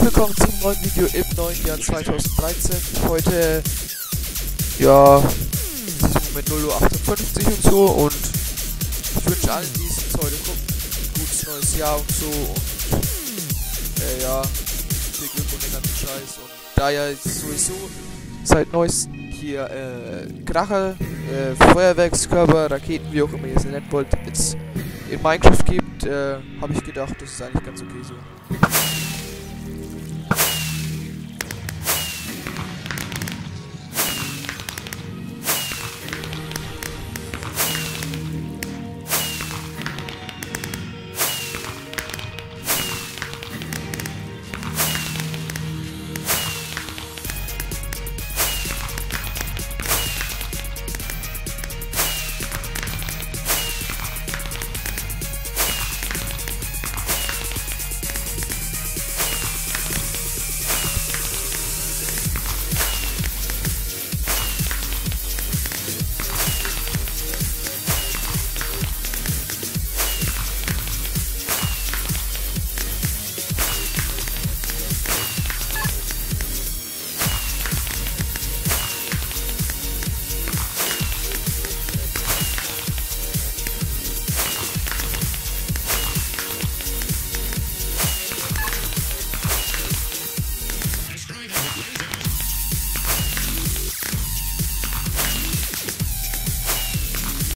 willkommen zum neuen Video im neuen Jahr 2013. Heute, ja, es ist im Moment 0:58 Uhr und so, und ich wünsche allen, die es heute gucken, ein gutes neues Jahr und so, und ja, viel Glück und den ganzen Scheiß. Und da ja sowieso seit neuestem hier Kracher, Feuerwerkskörper, Raketen, wie auch immer ihr es nennen wollt, jetzt in Minecraft gibt, habe ich gedacht, das ist eigentlich ganz okay so.